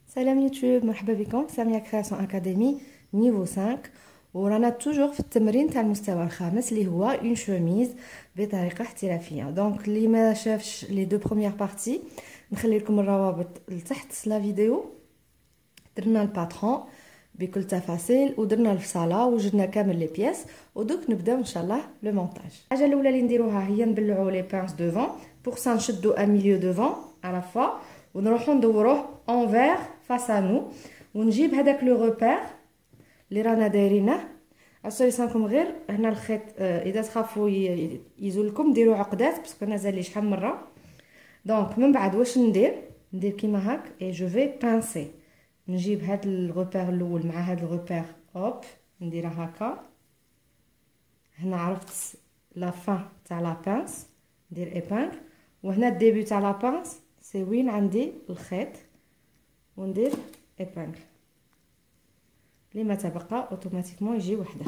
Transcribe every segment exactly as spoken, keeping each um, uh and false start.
سلام يوتيوب، مرحبا بكم. سامية كرياسيون اكاديمي نيفو خمسة، ورانا توجور في التمرين تاع المستوى الخامس اللي هو اون شوميز بطريقه احترافيه. دونك اللي ما شافش لي دو بروميير بارتي نخلي لكم الروابط لتحت لا فيديو. درنا الباترون بكل تفاصيل ودرنا الفصاله وجدنا كامل لي بياس، ودوك نبداو ان شاء الله لو مونتاج. الحاجه الاولى اللي نديروها هي نبلعوا لي بانس دوفون بوغ سا نشدو ا ميليو دوفون على فوا ونروحو ندوروه اونفير فاس ا نو، ونجيب هذاك لو روبير اللي رانا دايرينه. اسوري سانكم غير هنا الخيط، اذا تخافوا يزولكم ديروا عقدات باسكو انا زال لي شحال من مره. دونك من بعد واش ندير ندير كيما هاك اي جو في بانسي. نجيب هاد الروبير الاول مع هاد الروبير، هوب نديرها هكا. هنا عرفت لا فان تاع لا بانس ندير ايبانغ، وهنا الديبي تاع لا بانس سي وين عندي الخيط وندير ايبانغ. لما تبقى اوتوماتيكمون يجي وحده.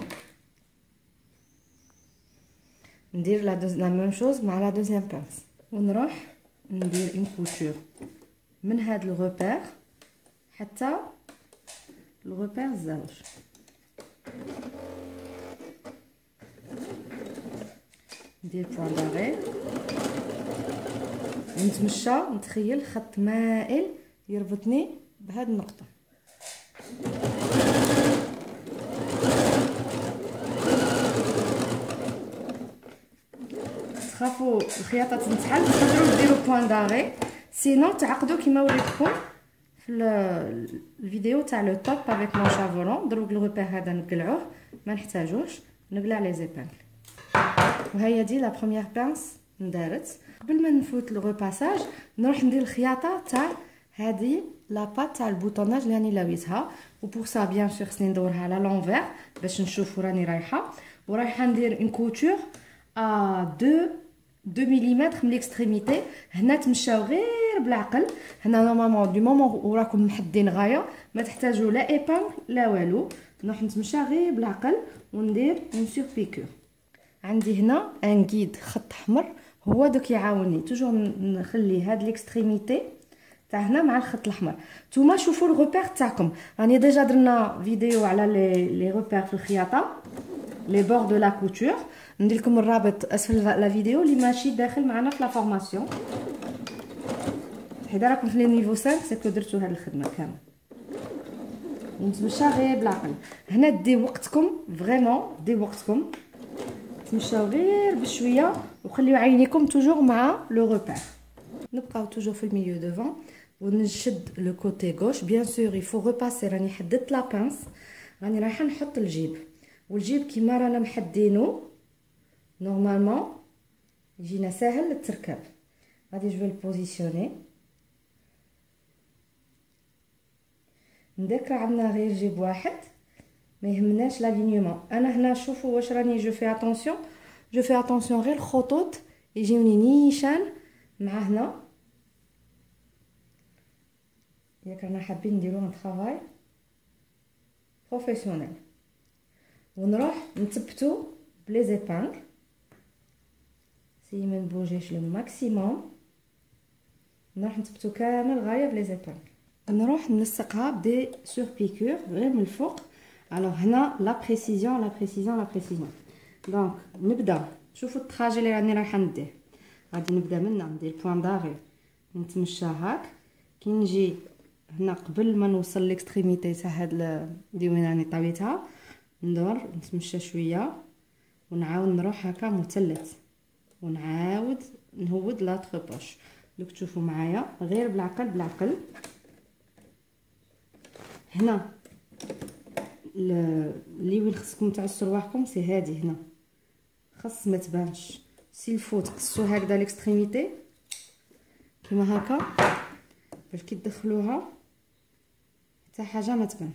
ندير لا دوز لا ميم شوز مع لا دوزيام بانس، ونروح ندير اون كوتور من هاد الروبير حتى الروبير الزوج. ندير بوان داغي ونتمشى نتخيل خط مائل يربطني بهاد النقطه. خافوا الخياطه تنتحل تقدروا ديروا بوان داغي، سينو تعقدوا كيما وريتكم في الفيديو تاع لو توب افيك مون شافولون. دروك الروبير هذا نقلعوه ما نحتاجوش، نقلع لي زيبانغ. وهي دي لا بروميير بانس ندارت. قبل ما نفوت لو ريباساج نروح ندير الخياطه تاع هذه لا بات تاع البوطوناج اللي راني لاويتها، و بور سا بيان سور خصني ندورها على لونفير باش نشوفوا راني رايحه. ورايحه ندير اون كوتور ا دو دو مليمتر من ليكستريميتي. هنا تمشاو غير بالعقل. هنا نورمالمون دو مومون وراكم محدين غايه ما تحتاجوا لا ايبانغ لا والو. نروح نتمشى غير بالعقل وندير اون سور بيكور. عندي هنا ان غيد خط احمر هو دوك يعاوني توجور نخلي هاد ليكستريميتي تاع هنا مع الخط الاحمر. نتوما شوفوا الروبير تاعكم، راني ديجا درنا فيديو على لي لي روبير في الخياطه لي بور دو لا كوتور. ندير لكم الرابط اسفل لا فيديو اللي ماشي داخل معنا في لا فورماسيون. حيت راكم في لي نيفو خمسة سيكو درتو هاد الخدمه كامل. نتمشى غير بالعقل. هنا دي وقتكم فريمون، دي وقتكم تمشاو غير بشويه وخليو عينيكم توجور مع لو روبير. نبقاو توجور في الميليو دوفون ونشد لو كوتي غوش. بيان سور يفو ريباسي. راني حددت لا بانس، راني رايحه نحط الجيب، والجيب كيما رانا محدينو نورمالمون يجينا ساهل للتركاب. غادي جو البوزيسيوني. نذكر عندنا غير جيب واحد ما يهمناش لالينيومون. انا هنا شوفوا واش راني جو في اتونسيون جو في اتونسيون غير الخطوط يجيوني نيشان مع هنا. ياك رانا حابين نديرو ان طرافاي بروفيسيونيل، ونروح نثبتو بلي زيبانغ. سي ما نبوجيش لو ماكسيموم. نروح نثبتو كامل غايه بلي زيبانغ. نروح نلصقها بدي سور بيكور غير من الفوق. الوغ هنا لا بريسيزيون لا بريسيزيون لا بريسيزيون. دونك نبدا. شوفوا التراجي اللي راني رايحه ندير. غادي نبدا من هنا ندير بوان داغي نتمشى هاك. كي نجي هنا قبل ما نوصل ليكستريميتي تاع هاد اللي وين راني طويتها ندور نتمشى شويه ونعاود نروح هكا مثلث ونعاود نهود لاطخ بوش. دوك تشوفوا معايا غير بالعقل بالعقل. هنا اللي وين خصكم تعسوا رواحكم سي هادي هنا، خاص ما تبانش. سي الفو تقصوا هكذا ليكستريميتي كيما هكا باش كي تدخلوها حتى حاجه ما تبان.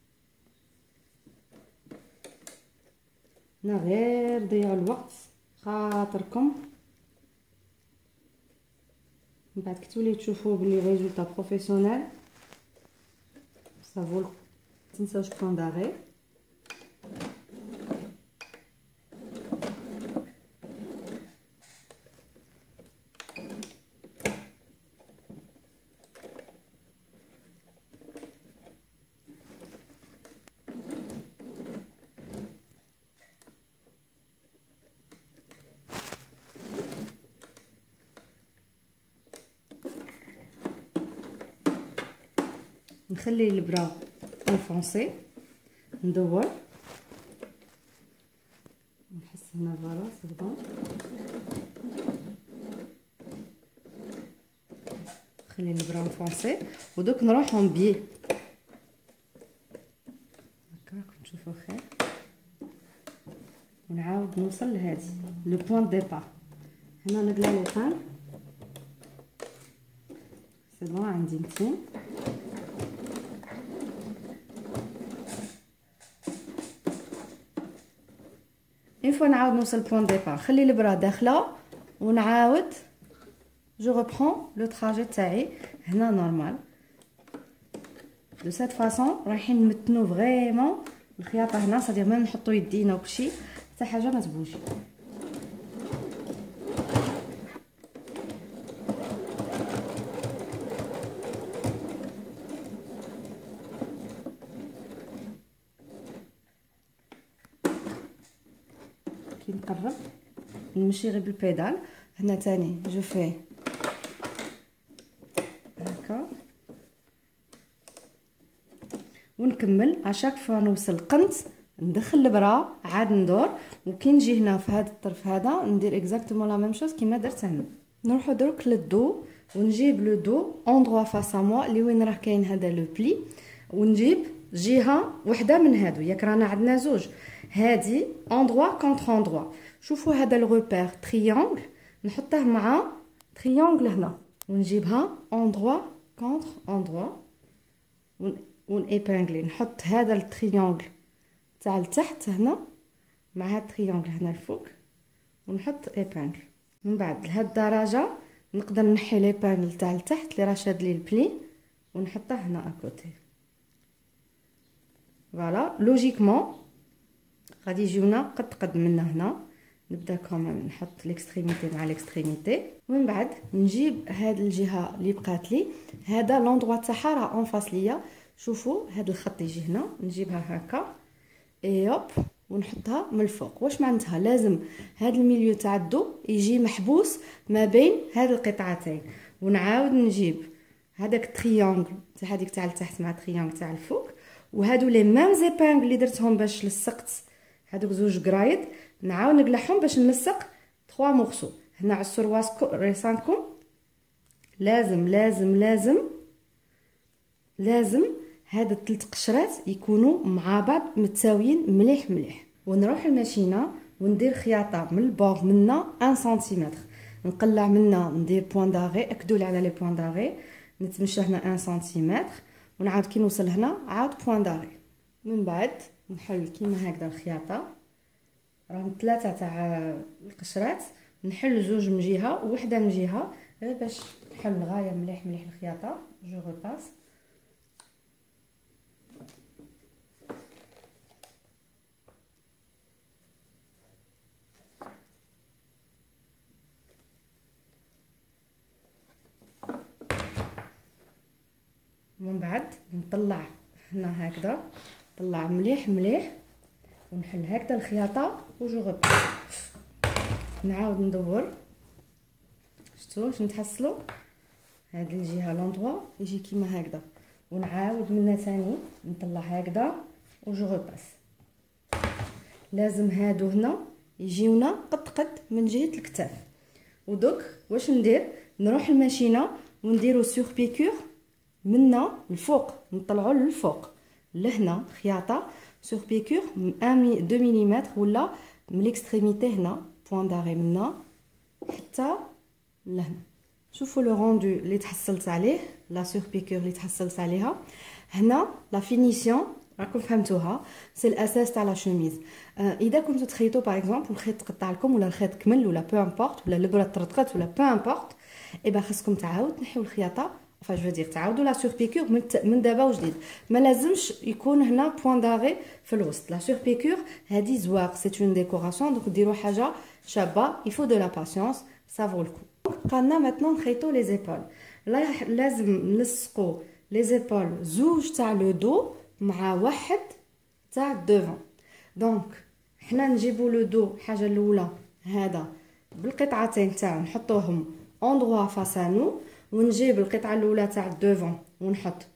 هنا غير ضيعوا الوقت خاطركم من بعد كي توليو تشوفوا بلي ريزولطا بروفيسيونيل صافو. متنساوش بوان داغي. نخلي البرا انفونسي، ندور نحس هنا فوالا سي بون. نخلي البرا انفونسي ودوك نروحو بيه هكا راكم تشوفوا خير، ونعاود نوصل لهادي لو بوين ديبار. هنا نقلع ليطان سي بون، عندي ميتين. اون فوا نعاود نوصل بوين ديبار، خلي البرا داخله ونعاود جو ريبرون لو تراجي تاعي هنا نورمال. دو سيت فاصون رايحين نمتنو فريمون الخياطه هنا، صدير ميم نحطو يدينا وكلشي حتى حاجه ما تبوجي. كي نقرب نمشي غير بالبيدال. هنا تاني جو في هكا ونكمل اشاك فوا نوصل قنت ندخل البرا عاد ندور، وكي نجي هنا في هذا الطرف هذا ندير اكزاكتومون لا ميم شوز كيما درت هنا. نروحو درك للدو ونجيب لو دو اندروا فاس ا موا اللي وين راه كاين هذا لو بلي، ونجيب جهه وحده من هادو، ياك رانا عندنا زوج، هادي اندروا كونتر اندروا. شوفوا هذا الروبير تريانغل نحطه مع تريانغل هنا، ونجيبها اندروا كونتر اندروا ون ايبانغلي. نحط هذا التريانغل تاع لتحت هنا مع هاد التريانغل هنا الفوق ونحط ايبانغل. من بعد لهاد الدرجه نقدر نحي ليبانغل تاع لتحت اللي راه شاد لي البلي ونحطه هنا اكوتي. فوالا لوجيكمون غادي يجيونا قد قد منا هنا. نبدا كومام نحط ليكستريميتي مع ليكستريميتي، ومن بعد نجيب هاد الجهه اللي بقات لي، هذا لوندروا تاعها راه اون فاس ليا. شوفوا هاد الخط يجي هنا، نجيبها هكا اي هوب ونحطها من الفوق. واش معناتها؟ لازم هاد الميليو تاع الدو يجي محبوس ما بين هاد القطعتين، ونعاود نجيب هذاك التريانغل تاع هذيك تاع التحت مع التريانغل تاع الفوق، وهادو لي ميم زيبانغ اللي درتهم باش لصقت هادوك زوج قرايد نعاود نقلعهم باش نلصق ثلاثة مورسو. هنا على السرواس ريسانكم لازم لازم لازم لازم هاد الثلاث قشرات يكونوا مع بعض متساويين مليح مليح. ونروح الماشينه وندير خياطه من البور منا واحد سنتيمتر، نقلع منا ندير بوين داغي، اكدوا لي على لي بوين داغي، نتمشى هنا واحد سنتيمتر ونعاود كي نوصل هنا عاود بوين داغي. من بعد نحل كيما هكذا الخياطه، راهم ثلاثه تاع القشرات، نحل زوج من جهه ووحده من جهه غير باش نحل غايه مليح مليح الخياطه. جو ريباس من بعد نطلع هنا هكذا، نطلع مليح مليح ونحل هكذا الخياطه وجو غبا. نعاود ندور، شفتوا واش نتحصلوا هاد الجهه لوندروا يجي كيما هكذا، ونعاود منا ثاني نطلع هكذا وجو غباس. لازم هادو هنا يجيونا قد قد من جهه الكتاف. ودوك واش ندير؟ نروح الماشينه ونديرو سور بيكور منا الفوق، نطلعوا للفوق لهنا خياطه سور بيكور واحد مليمتر ولا من ليكستريميتي هنا بوين داغي منا حتى لهنا. شوفوا لو روندو اللي تحصلت عليه، لا سور بيكور اللي تحصلت عليها هنا. لا فينيسيون راكم فهمتوها، سي الاساس تاع لا شوميز. آه اذا كنتو تخيطوا باغ اكزومبل الخيط تقطع لكم ولا الخيط كمل ولا بو امبورط ولا البره طرطقت ولا بو امبورط، ايبا خاصكم تعاود تنحيو الخياطه، فاش جو دير تعاودوا لا سور بيكور من, من دابا وجديد. ما لازمش يكون هنا بوين داغي في الوسط. لا سور بيكور هذه زواق، سي اون ديكوراسيون، دونك ديروا حاجه شابه، يفو دو لا باسيونس، سافو الكو. قالنا ماتنون نخيطوا لي زيبول، لازم نلصقوا لي زيبول زوج تاع لو دو مع واحد تاع الدوفون. دونك حنا نجيبوا لو دو الحاجه الاولى هذا بالقطعتين تاعو نحطوهم اندروا فاسانو، ونجيب القطعه الاولى تاع الدوفون ونحط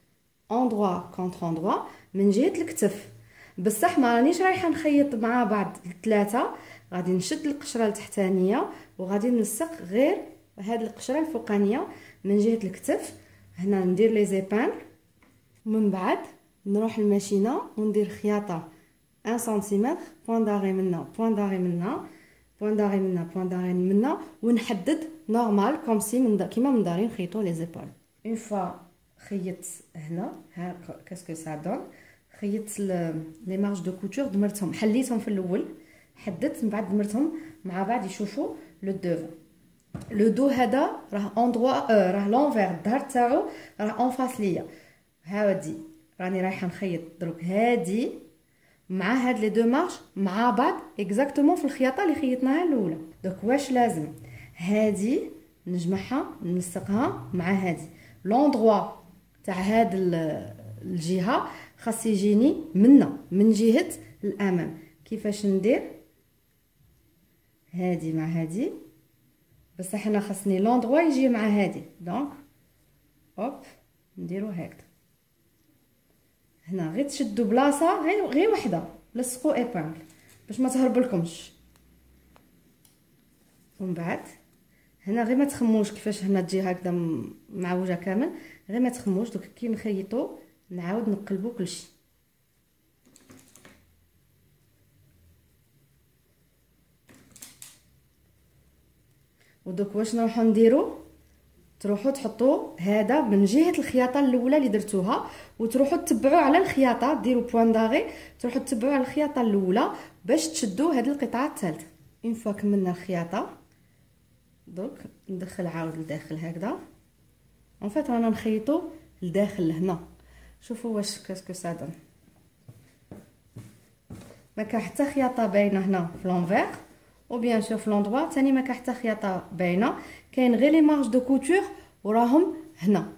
اندروا كونتر اندروا من جهه الكتف. بصح ما رانيش رايحه نخيط مع بعض الثلاثه، غادي نشد القشره التحتانيه وغادي نلصق غير هاد القشره الفوقانيه من جهه الكتف. هنا ندير لي زيبان، ومن بعد نروح للماشينه وندير خياطه واحد سنتيمتر، بوان داغي منا بوان داغي منا بوان داغي منا بوان داغي منا، ونحدد نورمال كوم سي من كيما من دارين نخيطوا لي زيبال. اون فوا خيطت هنا ها كاسكو سا دون، خيطت لي مارج دو كوتور، دمرتهم حليتهم في الاول، حددت من بعد دمرتهم مع بعض يشوفوا لو دوفون. لو دو هذا راه اندروا اه راه لونفير الظهر تاعو راه اون فاس ليا. هادي راني رايحه نخيط دروك هادي مع هاد لي دو مارش مع بعض اكزاكتومون في الخياطه اللي خيطناها الاولى. دوك واش لازم؟ هادي نجمعها نلصقها مع هادي، لوندروا تاع هاد الجهه خاص يجيني منا من جهه الامام. كيفاش ندير؟ هادي مع هادي، بصح انا خاصني لوندروا يجي مع هادي، دونك هوب نديرو هكذا. هنا غير تشدوا بلاصه غير غير وحده، لصقوا ايبانغل باش ما تهربلكمش. ومن بعد هنا غير ما تخموش كيفاش هنا تجي هكذا معوجه كامل، غير ما تخموش. دوك كي نخيطوا نعاود نقلبوا كلشي. ودوك واش نروحو نديرو؟ تروحوا تحطوا هذا من جهه الخياطه الاولى اللي درتوها، وتروحوا تتبعوا على الخياطه، ديروا بوان داغي تروحوا تتبعوا على الخياطه الاولى باش تشدوا هذه القطعه الثالثه. اون فوا كملنا الخياطه دوك ندخل عاود لداخل هكذا. اون فيت رانا نخيطوا لداخل لهنا، شوفوا واش كاسكو سا دون. ما كاين حتى خياطه باينه هنا في لونفير، و بيان سور في لوندروا ثاني ما كاين حتى خياطه باينه، كاين غير لي مارج دو كوتور وراهم هنا.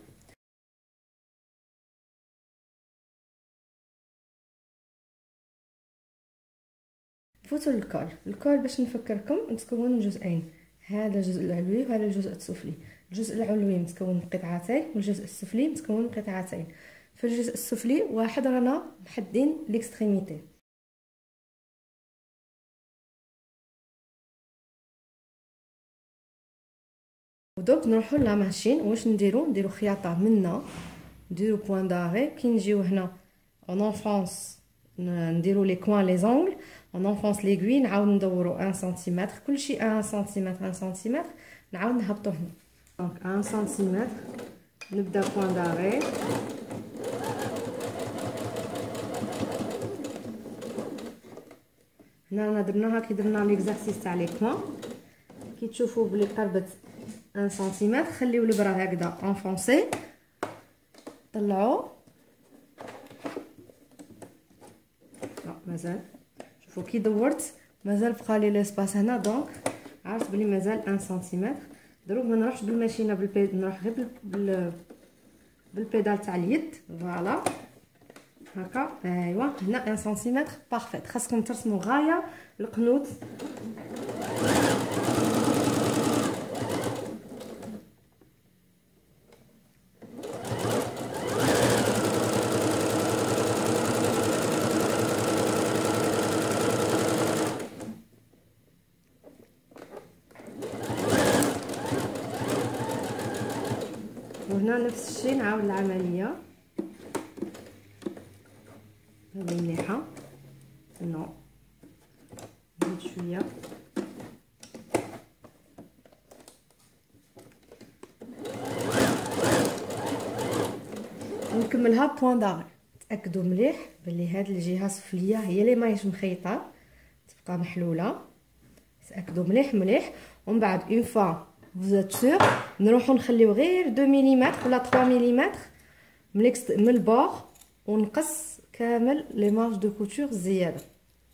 فوتوا الكول. الكول باش نفكركم متكون من جزئين، هذا الجزء العلوي وهذا الجزء السفلي. الجزء العلوي متكون من قطعتين والجزء السفلي متكون من قطعتين. في الجزء السفلي واحد رانا محدين ليكستريميتي. ودوك نروحوا لا ماشين. واش نديرو؟ نديرو خياطه منا، نديرو بوان داغي. كي نجيو هنا اون انفونس نديرو لي كوان لي زونغل، اون انفونس ليغوي، نعاود ندورو واحد سنتيمتر، كلشي واحد سنتيمتر واحد سنتيمتر، نعاود نهبطو هنا. دونك واحد سنتيمتر نبدا بوان داغي، هنا رانا درناها كي درنا ليكزارسيس تاع لي كوان. كي تشوفوا بلي قربت واحد سنتيمتر خليو البرا هكذا انفونسي، طلعوا. لا مازال، شوفوا كي دورت مازال بقى لي ليسباس هنا، دونك عرفت بلي مازال واحد سنتيمتر. دروك ما نروحش بالماشينه بالبيد، نروح غير بال بالبيدال تاع اليد. فوالا هكا، ايوا هنا واحد سنتيمتر بارفيت. خاصكم ترسموا غايه القنوت. وهنا نفس الشيء نعاود العمليه. هذه مليحه، نو نزيد شويه. نكملها بوان داغي. تاكدوا مليح بلي هاد الجهه السفليه هي اللي ماهيش مخيطه، تبقى محلوله. تاكدوا مليح مليح. ومن بعد اون فوا فوزات سور نروحو نخليو غير اثنين مليمتر ولا ثلاثة مليمتر من من البور، ونقص كامل لي مارج دو كوتور الزياده.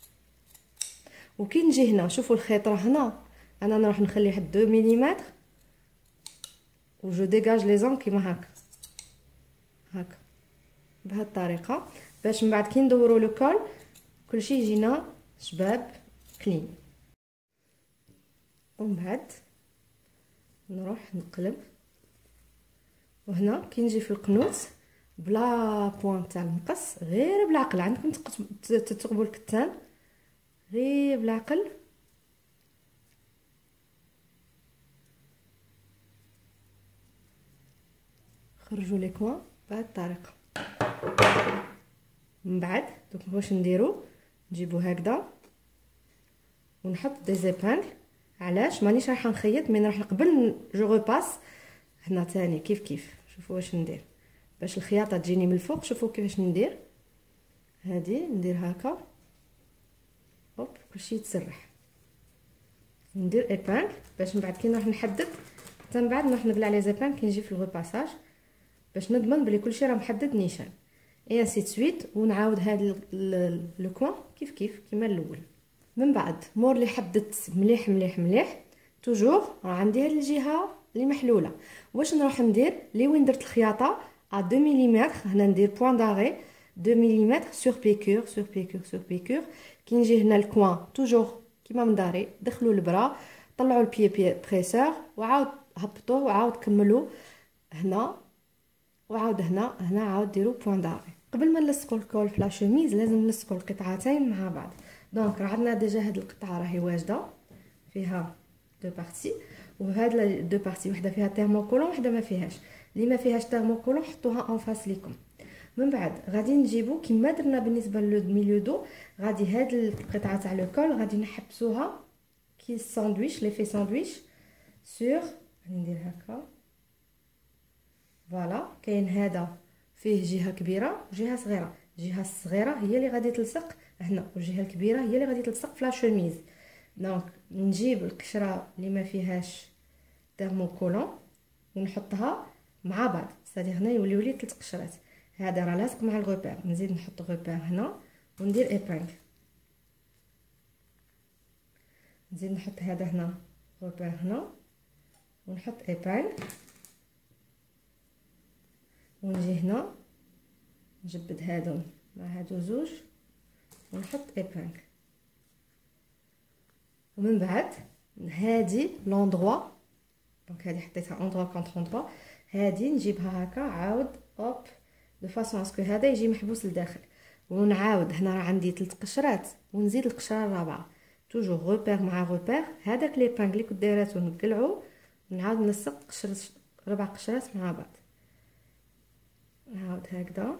وكي نجي هنا شوفوا الخيط راه هنا، انا نروح نخلي واحد اثنين مليمتر و جو ديغاج لي زون كيما هكا هكا بهذه الطريقه، باش من بعد كي ندوروا لو كول كلشي يجينا شباب كلين. ومن بعد نروح نقلب، وهنا كي نجي في القنوت بلا بوان تاع المقص، غير بالعقل. عندكم تثقبوا الكتان غير بالعقل. خرجوا لي كوان بهذه الطريقه. من بعد دوك واش نديرو، نجيبو هكذا ونحط دي زيبانغ. علاش مانيش رايحه نخيط، من راح قبل جو ريباس هنا تاني كيف كيف. شوفوا واش ندير باش الخياطه تجيني من الفوق. شوفوا كيفاش ندير، هادي ندير هكا هوب كلشي يتسرح. ندير ايبانغ باش من بعد كي نروح نحدد حتى من بعد نروح نقلع لي زيبانغ كي نجي في الغوباساج باش نضمن بلي كلشي راه محدد نيشان. اي انسي سويت. ونعاود هذا لو كوان كيف كيف كيما الاول. من بعد مور لي حددت مليح مليح مليح توجور راه عندي هاد الجهه اللي محلوله. واش نروح ندير لي وين درت الخياطه ا deux ملم. هنا ندير بوين داغي deux ملم سور بيكور سور بيكور سور بيكور. كي نجي هنا الكوان توجور كيما من داري دخلوا البرا، طلعوا البي بي بريسور وعاود هبطوه وعاود كملوا هنا وعاود هنا. هنا عاود ديروا بوين داغي. قبل ما نلصقوا الكول في لا شوميز لازم نلصقوا القطعتين مع بعض. دونك راه عندنا ديجا هاد القطعه راهي واجده فيها دو بارتي، وهاد دو بارتي وحده فيها تيرموكولون وحده ما فيهاش. اللي ما فيهاش تيرموكولون حطوها اون فاس ليكم. من بعد غادي نجيبو كيما درنا بالنسبه لو ميليو دو، غادي هاد القطعه تاع لو كول غادي نحبسوها كي الساندويتش لي في ساندويتش سور. ندير هكا فوالا. كاين هذا فيه جهه كبيره وجهه صغيره. الجهه الصغيره هي اللي غادي تلصق هنا والجهه الكبيره هي اللي غادي تلصق في لا شوميز. دونك نجيب القشره اللي ما فيهاش تيرموكولون ونحطها مع بعض، سادي هنا يوليو لي ثلاث قشرات. هذا راه لاصق مع الغوبير، نزيد نحط غوبير هنا وندير ايبانغ. نزيد نحط هذا هنا غوبير هنا ونحط ايبانغ، ونجي هنا نجبد هادو مع هادو زوج ونحط ايبانغ. ومن بعد هادي لوندروا، دونك هادي حطيتها اندروا كونتر اندروا، هادي نجيبها هكا عاود اوب دو فاسون اسكو هذا يجي محبوس لداخل. ونعاود هنا راه عندي ثلاث قشرات ونزيد القشره الرابعه توجور غوبير مع غوبير. هذاك لي بانغ اللي كنت دايراتو نقلعو نعاود نلصق قشره ربع قشرات مع بعض. نعاود هكذا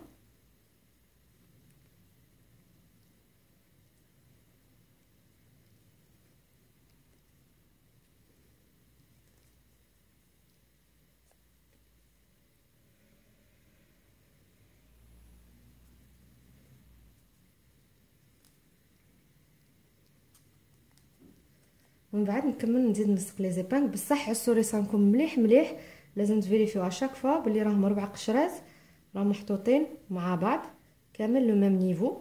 ومن بعد نكمل نزيد نلصق لي زيبانغ. بصح عسوا ريسانكم مليح مليح، لازم تفيريفيو على شاك فوا بلي راهم ربع قشرات راهم محطوطين مع بعض كامل لو ميم نيفو.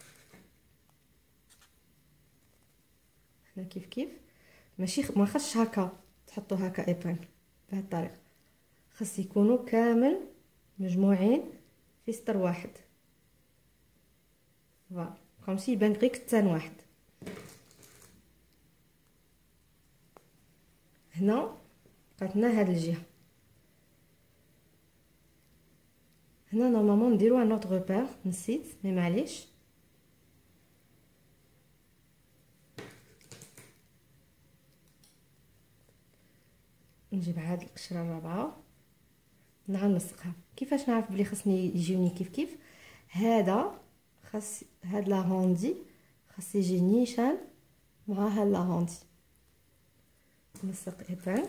هنا كيف كيف ماشي ما خصش هكا تحطوا هكا ايبانغ بهذه الطريقه، خص يكونوا كامل مجموعين في سطر واحد فوالا كوم سي يبان غير كتان واحد. هنا بقات لنا هاد الجهه. هنا نورمالمون نديرو ان اوتر روبير نسيت مي معليش. نجيب عاد القشره الرابعه نعاود نلصقها. كيفاش نعرف بلي خصني يجيوني كيف كيف؟ هذا خاص هاد لا روندي خاص يجي نيشان مع هاد لا روندي. نلصق ايبانغ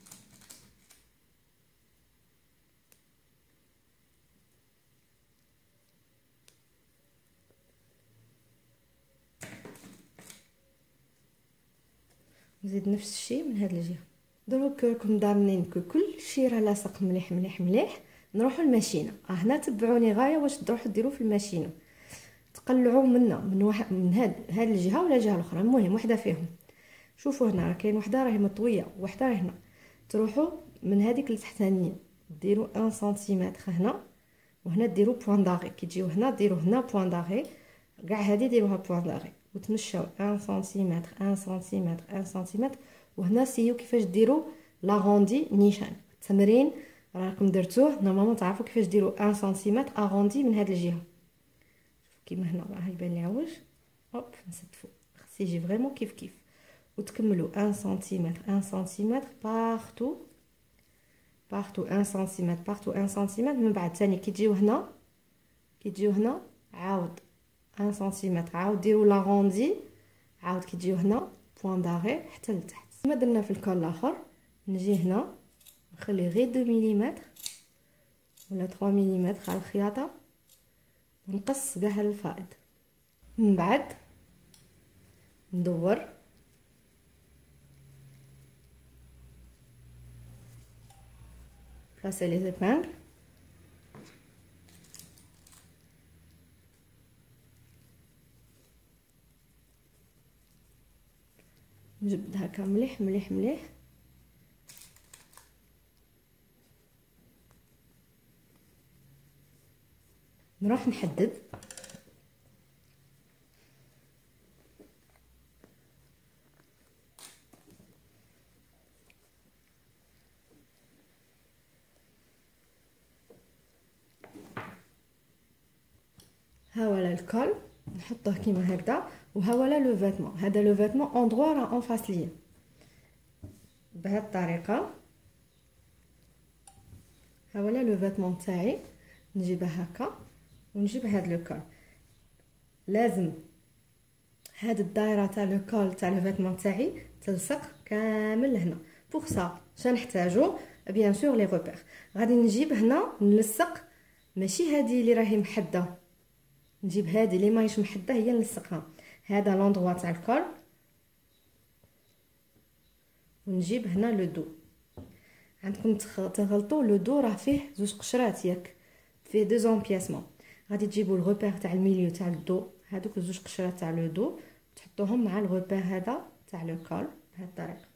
نزيد نفس الشيء من هاد الجهه. دروك كون ضامنين كو كل شيء راه لاصق مليح مليح مليح نروحوا للماشينه. اه هنا تبعوني غايه واش تروحوا ديروا في الماشينه، تقلعوا منا من واحد من هاد هاد الجهه ولا الجهه الاخرى، المهم وحده فيهم. شوفوا هنا راه كاين وحده راهي مطويه وحده راهي هنا، تروحوا من هذيك التحتانيه ديروا واحد سنتيمتر هنا وهنا ديروا بوين داغي. كي تجيو هنا ديروا هنا بوين داغي، كاع هذه ديروها بوين داغي وتمشاو واحد سنتيمتر واحد سنتيمتر واحد سنتيمتر. وهنا سيو كيفاش ديروا لا روندي نيشان. تمرين راكم درتوه نورمالمون تعرفوا كيفاش ديروا واحد سنتيمتر اغوندي من هذه الجهه. كيما هنا راه يبان لي عوج، هوب نستفوا خص يجي فريمون كيف كيف، وتكملوا واحد سنتيمتر واحد سنتيمتر بارتو بارتو واحد سنتيمتر بارتو واحد سنتيمتر. من بعد ثاني كي تجيو هنا كي تجيو هنا عاود واحد سنتيمتر، عاود ديروا لاغوندي، عاود كي تجيو هنا بوين داغي حتى لتحت. كما درنا في الكول الاخر نجي هنا نخلي غير اثنين ملم ولا ثلاثة ملم على الخياطه ونقص كاع الفائض. من بعد ندور بلاسي لي زيبانغ، نجبد هكا مليح مليح مليح. نروح نحدد ها ولا الكول نحطوه كيما هكذا، وها ولا لو فيتمون. هذا لو فيتمون اندروا راه اون فاس ليا بهذه الطريقه. ها ولا لو فيتمون تاعي نجيبه هكا ونجيب هذا لو كول. لازم هاد الدائره تاع لو كول تاع لو فيتمون تاعي تلصق كامل لهنا. بوغ سا شنحتاجو بيان سور لي روبير. غادي نجيب هنا نلصق، ماشي هذه اللي راهي محده، نجيب هذه اللي ماهيش محده هي نلصقها. هذا لوندروا تاع الكول، ونجيب هنا لو دو. عندكم تغلطوا لو دو راه فيه زوج قشرات ياك، فيه دو زامبياسمون. غادي تجيبوا الغوبير تاع الميليو تاع الدو، هذوك زوج قشرات تاع لو دو تحطوهم مع الغوبير هذا تاع لو كول بهذه الطريقه.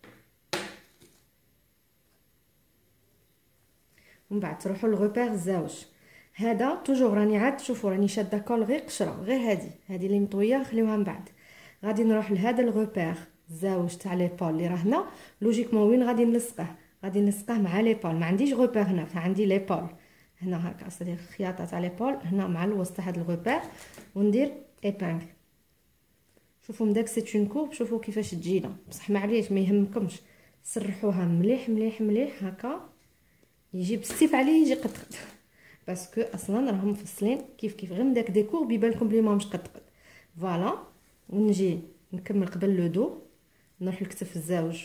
ومن بعد تروحوا للغوبير الزاوج هذا. توجور راني عاد شوفوا راني شاده كول غير قشره، غير هذه هذه اللي مطويه خليوها من بعد. غادي نروح لهذا الغوبير الزاوج تاع لي بول اللي راه هنا. لوجيكمون وين غادي نلصقه؟ غادي نلصقه مع لي بول. ما عنديش غوبير هنا، عندي لي بول هنا هكا، صدير الخياطه تاع لي بول هنا مع الوسط هذا الغوبير، وندير ايبانغ. شوفوا من داك سي اون كورب، شوفوا كيفاش تجينا، بصح معليش ما يهمكمش سرحوها مليح مليح مليح هكا، يجي بستيف عليه يجي قد قد باسكو اصلا راهم مفصلين كيف كيف، غير من داك ديكور بيبان لكم بلي ماهمش قد قد. فوالا ونجي نكمل قبل لو دو، نروح للكتف الزاوج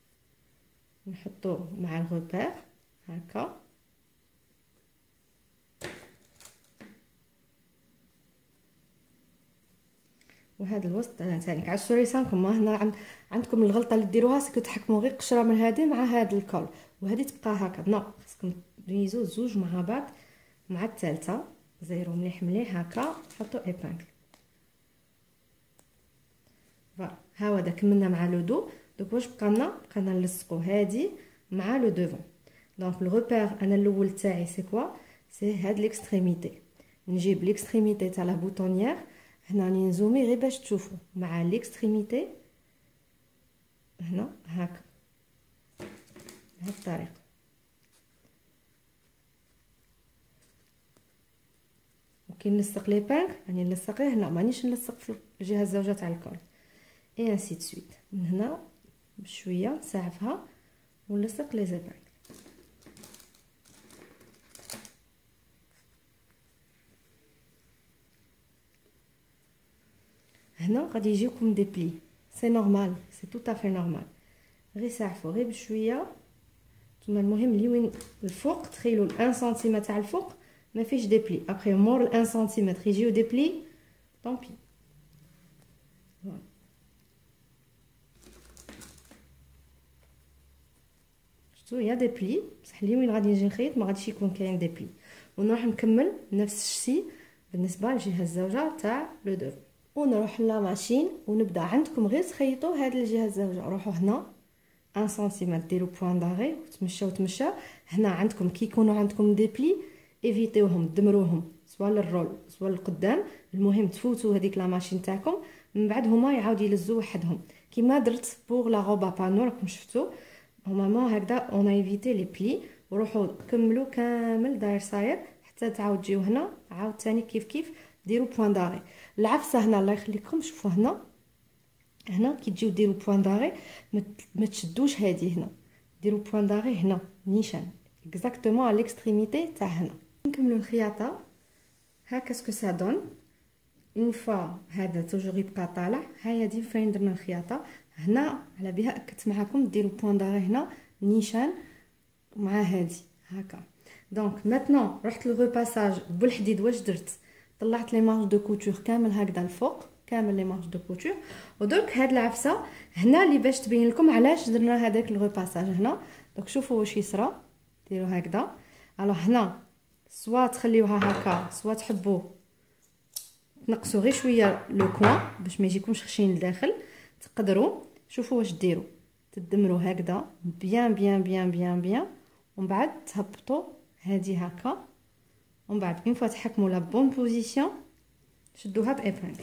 نحطوه مع الغوبير هكا، وهذا الوسط ثاني عسوا لسانكم. ما هنا عند عندكم الغلطه اللي ديروها سكو تحكموا غير قشره من هذه مع هذا الكول، وهذه تبقى هكا. نو خصكم تميزوا زوج مع بعض. مع الثالثه زيرو مليح مليح هكا، حطوا ايبانغ. فوالا ها هو كملنا مع لو دو. دوك واش بقى لنا؟ بقى لنا نلصقوا هذه مع لو دوفون. دونك الغوبير انا الاول تاعي سي كوا؟ سي هاد ليكستريميتي. نجيب ليكستريميتي تاع لا بوطونيير هنا، راني نزومي غير باش تشوفوا مع ليكستريميتي هنا هكا بهذه الطريقه. وكي نلصق لي بانغ راني نلصق غير هنا، مانيش نلصق في الجهه الزوجه تاع الكول. اي انسي تسويت. من هنا بشويه نساعفها ونلصق لي زيبانغ. هنا غادي يجيوكم دي بلي، سي نورمال، سي تو افي نورمال. غير ساعفوا غير بشويه. كيما المهم اللي وين الفوق تخيلوا واحد سنتيمتر تاع الفوق ما فيش دي بلي، ابري مور واحد سنتيمتر يجيو دي بلي طومبي. فوالا شفتوا يا دي بلي، بصح اللي وين غادي نجي نخيط ما غاديش يكون كاين دي بلي. ونروح نكمل نفس الشيء بالنسبه للجهه الزوجه تاع لو دوف. ونروح لا ماشين ونبدا. عندكم غير تخيطوا هذه الجهه الزوجه، روحوا هنا واحد سنتيمتر ديروا بوين داغي وتمشاو تمشى. هنا عندكم كي يكونوا عندكم دي بلي ايفيتيوهم، دمروهم سواء للرول سواء للقدام، المهم تفوتوا هذيك لا ماشين تاعكم. من بعد هما يعاود يلزوا وحدهم كيما درت بوغ لا روبا بانو راكم شفتوا. نورمالمون هكذا اون ايفيتي لي بلي. وروحوا كملوا كامل داير صاير حتى تعاود تجيو هنا عاود ثاني كيف كيف ديروا بوين داري. العفسه هنا الله يخليكم شوفوا هنا هنا كي تجيو ديروا بوين داري ما تشدوش هذه هنا، ديروا بوين داري هنا نيشان اكزاكتومون على ليكستريميتي تاع هنا. نكملوا الخياطه. ها كاسكو سا دون اون فوا هذا توجور يبقى طالع. هيا دي فين درنا الخياطه هنا على بها اكدت معكم ديروا بوين داري هنا نيشان مع هذه هكا. دونك ماتنون رحت للغوباساج بالحديد واش درت؟ طلعت لي مارج دو كوتور كامل هكذا الفوق كامل لي مارج دو كوتور. ودرك هاد العفسه هنا اللي باش تبين لكم علاش درنا هذاك الغوباساج هنا. دونك شوفوا واش يصرى ديروا هكذا. الوغ هنا سوا تخليوها هكا سوا تحبوا تنقصوا غير شويه لو كوان باش ما يجيكمش خشين لداخل تقدروا. شوفوا واش ديروا تدمروا هكذا بيان بيان بيان بيان بيان ومن بعد تهبطوا هذه هكا ومن بعد اون فوا تحكموا لا بون بوزيسيون شدوها بابانغ.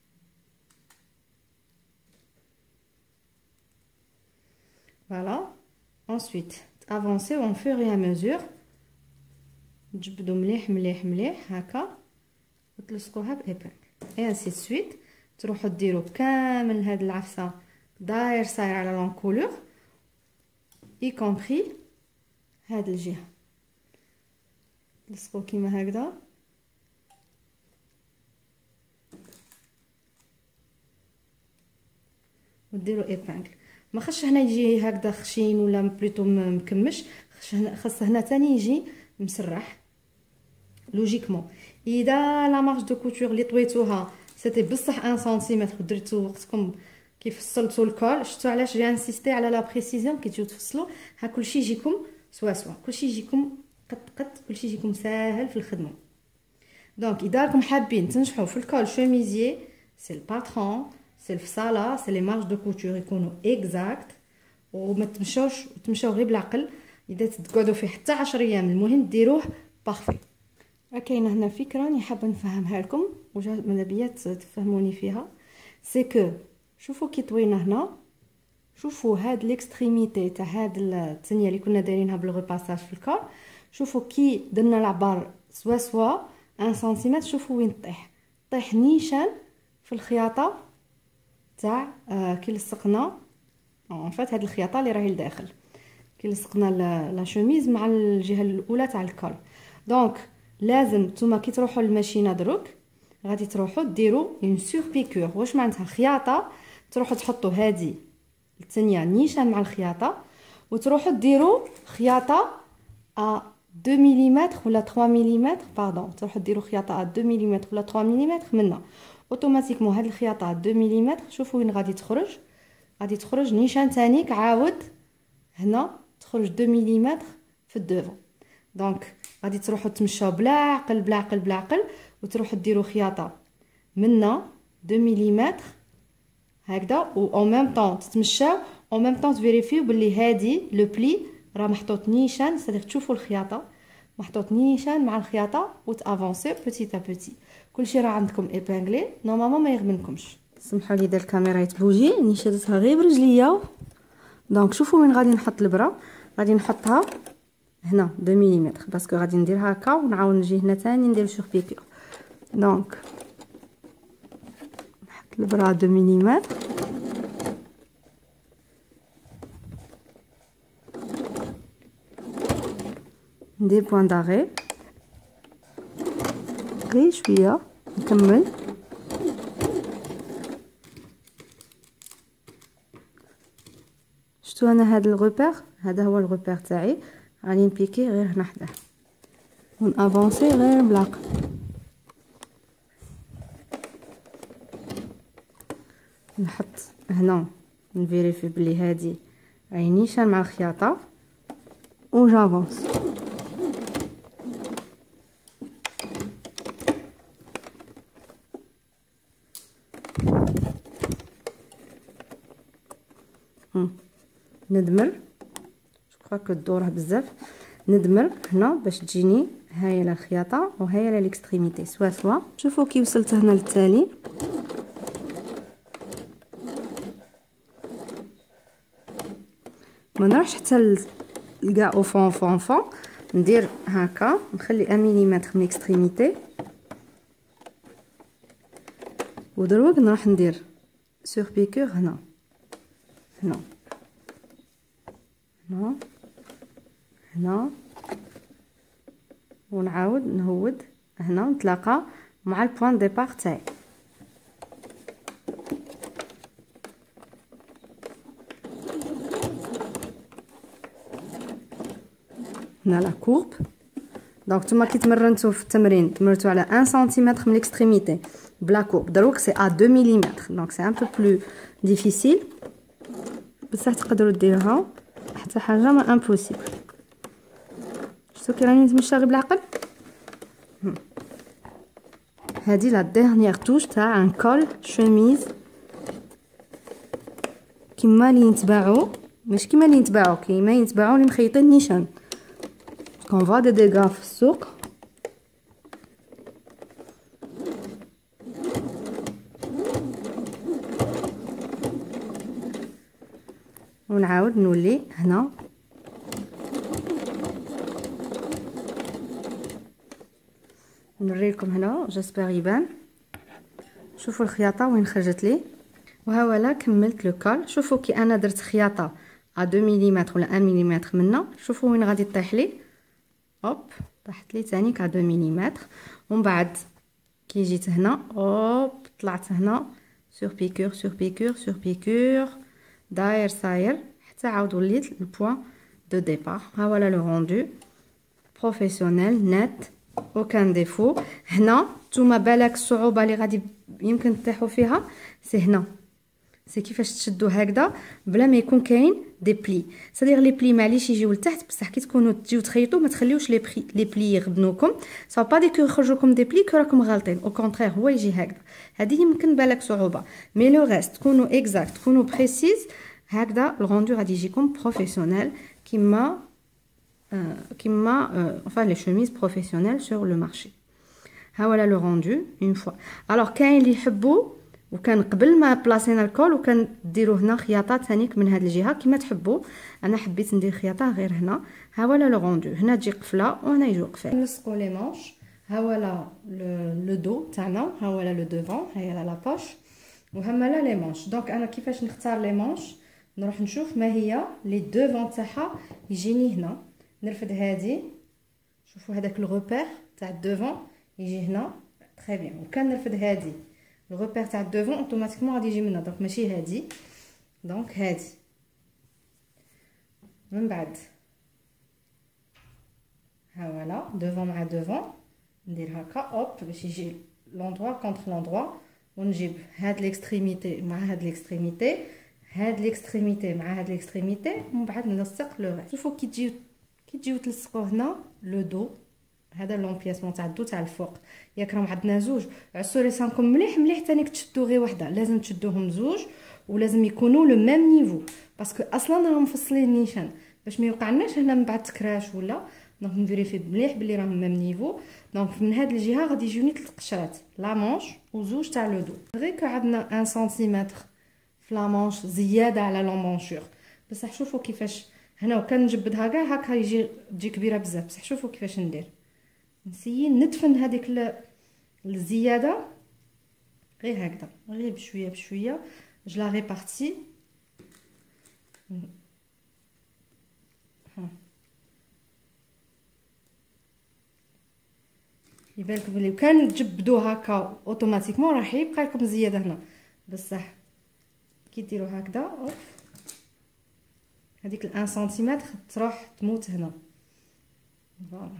فوالا ensuite تافونسيو اون فور اي ميزور تجبدوا مليح مليح مليح هكا وتلصقوها بابانغ اي انسي سويت. تروحوا ديروا كامل هاد العفسه داير صاير على لونكولور اي كومبري هاد الجهه لصقوا كيما هكذا وديروا ايبانغ. ما خصش هنا يجي هكذا خشين ولا بلوتو مكمش، خص هنا تاني يجي مسرح لوجيكمون. اذا لا مارج دو كوتور اللي طويتوها سيتي بصح واحد سنتيمتر درتو وقتكم كيف فصلتوا الكول، شفتوا علاش جي انسيستي على لا بريسيزيون كي تجيو تفصلوا ها كلشي يجيكم سوا سوا كلشي يجيكم قد قد كلشي يجيكم ساهل في الخدمه. دونك اذا راكم حابين تنجحوا في الكول شوميزيي سي الباترون سي الفصاله سي لي مارج دو كوتور يكونوا اكزاكت وما تمشوش تمشاو غير بالعقل. اذا تقعدوا فيه حتى عشرة ايام المهم ديروه بارفي. كاينه هنا فكره راني حابه نفهمها لكم وماذا بيا تفهموني فيها. سي كو شوفوا كي طوينا هنا شوفوا هاد ليكستريميتي تاع هاد الثانيه اللي كنا دايرينها بالغوباساج في الكور. شوفوا كي درنا العبار سوا سوا واحد سنتيمتر شوفوا وين طيح طيح نيشان في الخياطه تاع آه كي لصقنا اون فات هاد الخياطه اللي راهي لداخل كي لصقنا لا شوميز مع الجهه الاولى تاع الكول. دونك لازم نتوما كي تروحوا للماشينه دروك غادي تروحوا ديروا اون سور بيكور. واش معناتها؟ خياطه تروحوا تحطوا هذه الثانيه نيشان مع الخياطه وتروحوا ديروا خياطه ا اثنين ملم ولا ثلاثة ملم باردون تروحوا ديروا خياطه ا اثنين ملم ولا ثلاثة ملم منا اوتوماتيكمون هاد الخياطه ا اثنين ملم شوفوا وين غادي تخرج. غادي تخرج نيشان تانيك عاود هنا تخرج اثنين ملم في الدوفون. دونك غادي تروحوا تمشاو بلا عقل بلا عقل بلا عقل وتروحوا ديروا خياطه منا اثنين ملم هكذا و اون ميم طون تتمشاو اون ميم طون تفيريفيو بلي هادي لو بلي راه محطوط نيشان صديق تشوفوا الخياطه محطوط نيشان مع الخياطه وتافونسيو بوتي ا بوتي. كلشي راه عندكم ايبانغلي نورمالمون ما يغبنكمش. سمحوا لي دار الكاميرا يتبوجي ني شدتها غير برجليا. دونك شوفوا وين غادي نحط البره. غادي نحطها هنا اثنين ملم باسكو غادي ندير هكا ونعاود نجي هنا ثاني ندير سور بيكور. دونك نحط البره اثنين ملم ندير بوين داغي غير شويه نكمل. شفتوا انا هذا الغوبير هذا هو الغوبير تاعي غادي نبيكي غير هنا حداه ونافونسي غير بالعقل. نحط هنا نفيريفي بلي هذه راهي نيشان مع الخياطه و جافونس. ندمر جو كو دوره بزاف ندمر هنا باش تجيني هاهي لا الخياطه وهاهي لا ليكستريميتي سوا سوا. شوفوا كي وصلت هنا للتالي ما نروحش حتى كاع او فون فون فون ندير هكا، نخلي واحد مليمتر من الاكستريميتي، ودروك نروح ندير سور بيكور هنا هنا هنا هنا، ونعاود نهود هنا نتلاقى مع البوان ديبار تاعي. هنا لا كورب. دونك نتوما كي تمرنتو في التمرين تمرتو على واحد سنتيمتر من الاكستريميتي بلا كورب، دروك سي ا اثنين مليمتر، دونك سي ان بو بلو ديفيسيل، بصح تقدروا ديروها حتى حاجه ما امبوسيبل. شفتو كي راني نتمشى غير بالعقل. هذه لا ديرنيير توش تاع ان كول شوميز كيما اللي يتباعوا، مش كيما اللي يتباعوا، كيما يتباعوا اللي مخيطين نيشان كون فوا دي ديغا في السوق. ونعاود نولي هنا نوريكم هنا، جاسبر يبان. شوفوا الخياطه وين خرجت لي، وها ولا كملت لو كول. شوفوا كي انا درت خياطه ا اثنين مليمتر ولا واحد مليمتر منا، شوفوا وين غادي طيح لي، هوب طاحت لي ثاني ك اثنين مليمتر. ومن بعد كي جيت هنا هوب طلعت هنا سور بيكور سور بيكور سور بيكور، داير صاير حتى عاود وليت البوان دو ديبار. ها ولا لو روندو بروفيسيونيل نت اوكان ديفو. هنا نتوما بالك الصعوبه اللي غادي يمكن تطيحوا فيها سي هنا، سي كيفاش تشدوا هكذا بلا ما يكون كاين دي بلي. صدير لي بلي معليش يجيو لتحت، بصح كي تكونوا تجيو تخيطوا ما تخليوش لي بلي لي بلي يغبنوكم، سا با ديك يخرجوا لكم دي بلي كراكم غالطين، او كونطرير هو يجي هكذا. هذه يمكن بالك صعوبه، مي لو ريست تكونوا اكزاكت تكونوا بريسيز، هكذا الغوندو غادي يجيكم بروفيسيونيل كيما آه كيما enfin les chemises professionnelles sur le marché. ها ولا لو روندو اون فوا. الوغ كاين اللي يحبوا وكان قبل ما بلاصينا الكول وكان ديروا هنا خياطات ثانيك من هذه الجهه كيما تحبوا. انا حبيت ندير خياطه غير هنا. ها ولا لو روندو، هنا تجي قفله وهنا يجوا قفال. نلصقوا لي مانش. ها ولا لو دو تاعنا، ها ولا لو دوفون، هاي لا بوش، وهما لا لي مانش. دونك انا كيفاش نختار لي مانش، نروح نشوف ما هي لي دوفون تاعها يجيني هنا، نرفد هادي. شوفوا هذاك الغوبير تاع الدوفون يجي هنا تري بيان، وكان نرفد هادي الغوبير تاع الدوفون اوتوماتيكمون غادي يجي منها. دونك ماشي هادي، دونك هادي من بعد ها ولا دوفون مع دوفون ندير هكا اوب باش يجي لوندروا كونتر لوندروا، ونجيب هاد ليكستريميتي مع هاد ليكستريميتي، هاد ليكستريميتي مع هاد ليكستريميتي، ومن بعد نلصق لو ريست. شوفوا كي تجيو كي تجيو تلصقوا هنا لو دو، هذا لومبياسمون تاع الدو تاع الفوق، ياك راهم عندنا زوج، عسوا لسانكم مليح مليح تانيك تشدوا غير وحده، لازم تشدوهم زوج ولازم يكونوا لو ميم نيفو، باسكو اصلا راهم مفصلين نيشان باش ما يوقعناش هنا من بعد تكراش ولا. دونك نفيريفي مليح بلي راهم ميم نيفو. دونك من هاد الجهه غادي يجوني ثلاث قشرات، لا مونش وزوج تاع لو دو. غير كو عندنا واحد سنتيمتر في لا مونش زياده على لومبونشور، بصح شوفوا كيفاش هنا وكان نجبدها كاع هكا يجي تجي كبيره بزاف. بصح شوفوا كيفاش ندير، نسيي ندفن هذيك الزياده غير هكذا، غير بشويه بشويه جو لا ريبارتي. يبانلك بلي كان تجبدوا هكا اوتوماتيكمون راح يبقى لكم زياده هنا، بصح كي ديروا هكذا اوف هذيك ال1 سنتيمتر تروح تموت هنا. فوالا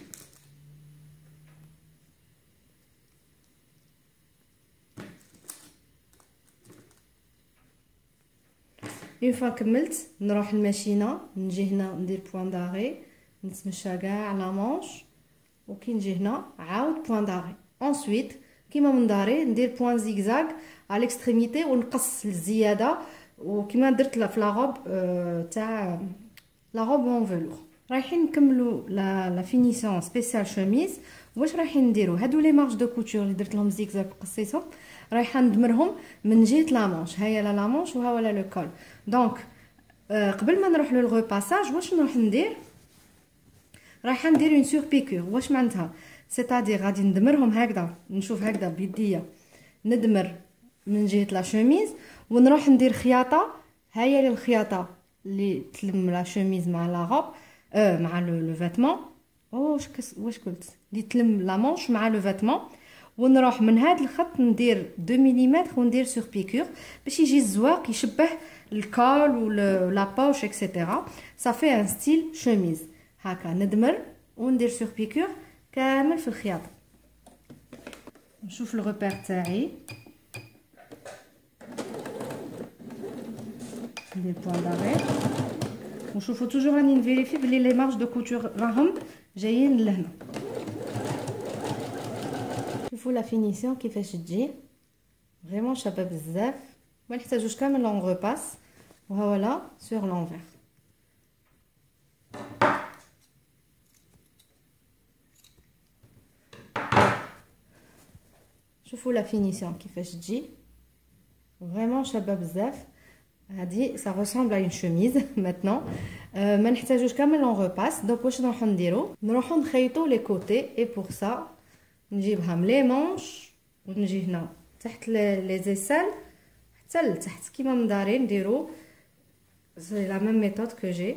اون فوا كملت نروح الماشينه، نجي هنا ندير بوان داغي، نتمشى كاع لا مونش، وكي نجي هنا عاود بوان داغي. انسويت كيما من داري ندير بوان زيغزاغ على الاكستريميتي ونقص الزياده، وكيما درت في لاغوب تاع لاغوب اون فيلور. رايحين نكملوا لا لا فينيسيون سبيسيال شوميز. واش رايحين نديروا هادو لي مارش دو كوتور اللي درت لهم زيغزاغ وقصيتهم، رايحه ندمرهم من جهه لا مونش. هيا لا لا مونش وها ولا لو كول. دونك آه قبل ما نروح للغو باساج واش نروح ندير؟ رايحه ندير اون سور بيكور. واش معناتها؟ سيتادير غادي ندمرهم هكذا، نشوف هكذا بيديا ندمر من جهه لا شوميز ونروح ندير خياطه. هيا الخياطه اللي تلم لا شوميز مع لا غوب اه مع لو فيتمون. واش واش قلت؟ اللي تلم لا مونش مع لو فيتمون. ونروح من هذا الخط ندير اثنين ملم وندير سور بيكور باش يجي الزواق يشبه الكول ولا باوش اكسيتيرا. صافي ان ستيل شوميز هكا. ندمر وندير سور بيكور كامل في الخياطه. نشوف الغوبير تاعي، ندير بوان داري ونشوفوا توجور راني نفيريفي بلي لي مارج دو كوتور راهم جايين لهنا. شوفوا لا فينيسيون كيفاش تجي فريمون شابه بزاف، ما نحتاجوش كامل لون غوباس. وها ولا سور لونفير. شوفوا لا فينيسيون كيفاش تجي فريمون شابه بزاف. هادي سا ريسامبل ا اون شوميز ماتنون. أه ما نحتاجوش كامل لون غوباس. دونك واش نروحو نديرو؟ نروحو نخيطو لي كوتي. اي بور سا نجيبها من لي مونش ونجي هنا تحت لي زيسال حتى لتحت كيما مدارين نديرو. سي لا ميم ميثود كو جي.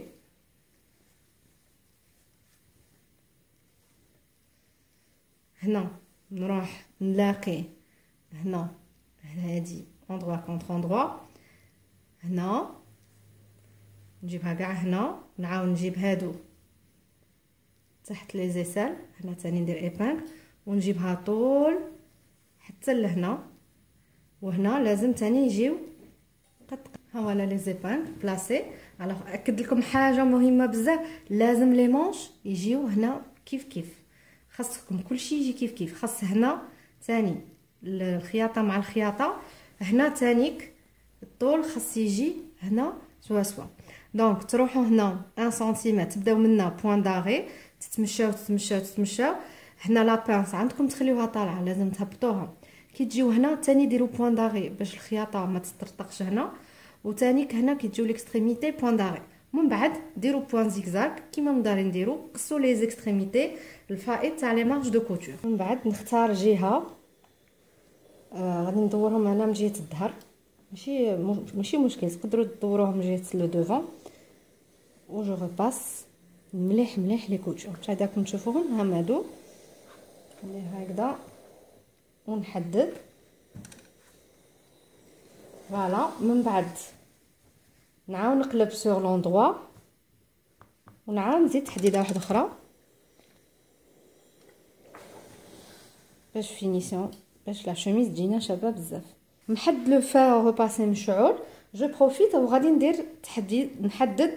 هنا نروح نلاقي هنا هادي اندروا كونتر اندروا. هنا نجيبها كاع هنا، نعاود نجيب هادو تحت لي زيسال. هنا تاني ندير ايبانغ ونجيبها طول حتى لهنا. وهنا لازم تاني يجيو قد. ها ولا لي زيبانغ بلاسي. الوغ اكد لكم حاجه مهمه بزاف، لازم لي مونش يجيو هنا كيف كيف. خاصكم كلشي يجي كيف كيف. خاص هنا تاني الخياطه مع الخياطه، هنا تانيك الطول خاص يجي هنا سوا سوا. دونك تروحوا هنا واحد سنتيمتر تبداو منا بوان داغي، تتمشاو تتمشاو تتمشاو. هنا لا بانس عندكم تخليوها طالعه، لازم تهبطوها. كي تجيو هنا تاني ديروا بوان داغي باش الخياطه ما تطرطقش هنا. وتانيك هنا كي تجيو ليكستريميتي بوان داغي. من بعد ديروا بوان زيكزاك كيما مدارين نديروا. قصوا لي زيكستريميتي الفائت تاع لي مارج دو كوتور. من بعد نختار جهه آه غادي ندورهم هنا من جهه الظهر. ماشي ماشي مشكل، تقدروا تدوروهم من جهه لو دوفون. و جو ريباس مليح مليح لي كوتور تاع داكم تشوفوهم هما هادو. ندير هكذا ونحدد فوالا. من بعد نعاود نقلب سور لوندروا ونعاود نزيد تحديده واحده اخرى باش فينيسيون باش لا شوميز تجينا شابه بزاف. نحد لو فا ريباسي مشعول. جو بروفيت وغادي ندير تحديد نحدد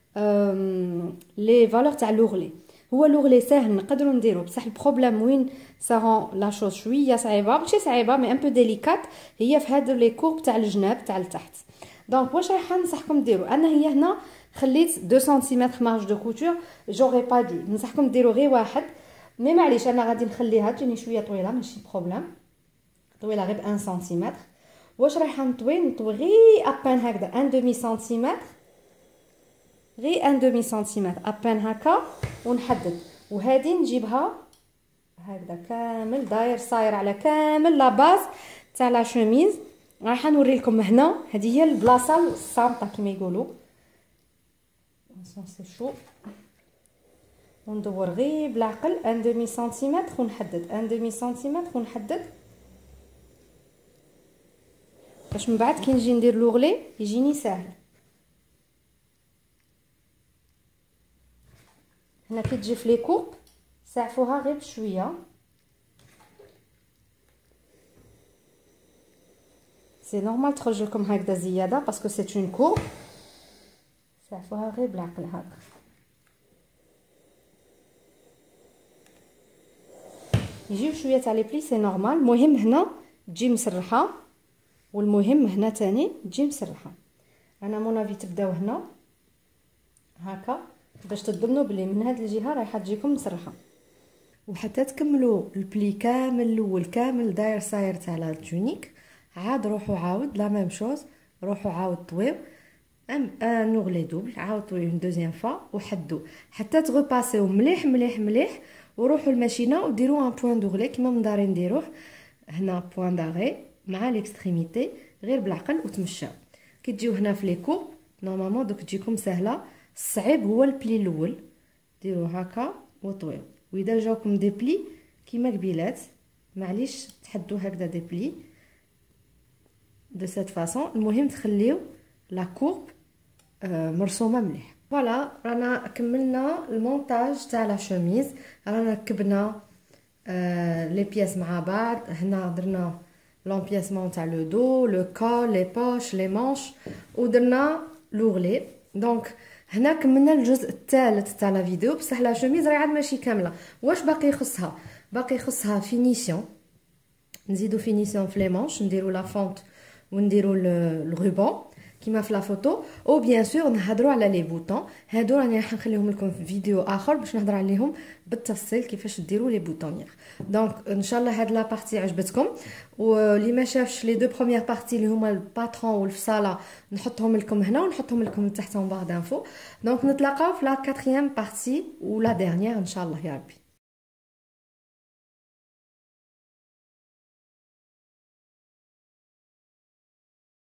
لي فالور تاع لوغلي. هو لوغلي ساهل نقدروا نديرو، بصح البروبليم وين سارون لا شوز شويه صعيبه، ماشي صعيبه مي ان بو ديليكات، هي في هادو لي كورب تاع الجناب تاع التحت. دونك واش رايحه ننصحكم ديروا؟ انا هي هنا خليت اثنين سنتيمتر مارج دو كوتور، جوغي با دو. ننصحكم ديروا غير واحد، مي معليش انا غادي نخليها تجيني شويه طويله ماشي بروبليم، طويله غير واحد سنتيمتر. واش رايحه نطوي؟ نطوي غير ابان هكذا ان دومي سنتيمتر، غير ان دومي سنتيمتر ابان هكا ونحدد. وهذه نجيبها هكذا كامل داير صاير على كامل لا باز تاع لا شوميز. راح نوري لكم هنا، هذه هي البلاصه الصامته كما يقولوا. نصنصي شو وندور غير بالعقل ان دومي سنتيمتر ونحدد، ان دومي سنتيمتر ونحدد باش من بعد كي نجي ندير لوغلي يجيني ساهل. هنا كي تجي في لي كورب ساعفوها غير بشويه، سي نورمال تخرج لكم هكذا زياده باسكو سي اون كورب، ساعفوها غير بالعقل هكا. يجيو شويه تاع لي بلي سي نورمال. المهم هنا تجي مسرحه، والمهم هنا تاني تجي مسرحه. انا مونافي تبداو هنا هكا باش تضمنوا بلي من هاد الجهه رايحه تجيكم مسرحه، وحتى تكملوا البلي كامل الاول كامل داير صاير تاع لا تونيك. عاد روحوا عاود لا ميم شوز، روحوا عاود طويو ان ان اورلي دوبل، عاودوا اون دوزيام فوا وحدوا حتى تغوباسيو مليح مليح مليح، وروحوا الماشينه وديروا ان بوين دوغلي كيما من داري نديروه هنا، بوين داغي مع ليكستريميتي، غير بالعقل وتمشاو. كي تجيو هنا في لي كوب نورمالمون دوك تجيكم سهله. الصعيب هو البلي الاول، ديروا هكا وطويو، واذا جاوكم دي بلي كيما قبيلات معليش تحدوا هكذا دي بلي دو سيت فاصون. المهم تخليو لا كورب آه مرسومه مليح. فوالا رانا كملنا المونتاج تاع لا شوميز، رانا ركبنا آه لي بياس مع بعض. هنا درنا لومبياسمون تاع لو دو، لو كول، لي بوش، لي مانش، ودرنا لوغلي. دونك هنا كملنا الجزء الثالث تاع لا فيديو، بصح لا شوميز راهي عاد ماشي كامله. واش باقي يخصها؟ باقي يخصها فينيسيون، نزيدو فينيسيون في لي مانش، نديرو لا فونت ونديرو الروبون كيما في لا فوتو، او بيان سور نهضروا على لي بوطون. هادو راني راح نخليهم لكم في فيديو اخر باش نهضر عليهم بالتفصيل كيفاش ديروا لي بوطونيير. دونك ان شاء الله هاد لا بارتي عجبتكم، واللي ما شافش لي دو بروميير بارتي اللي هما الباترون والفصاله نحطهم لكم هنا ونحطهم لكم تحت ان بار دانفو. دونك نتلاقاو في لا كاتريام بارتي ولا ديرنيير ان شاء الله يا ربي.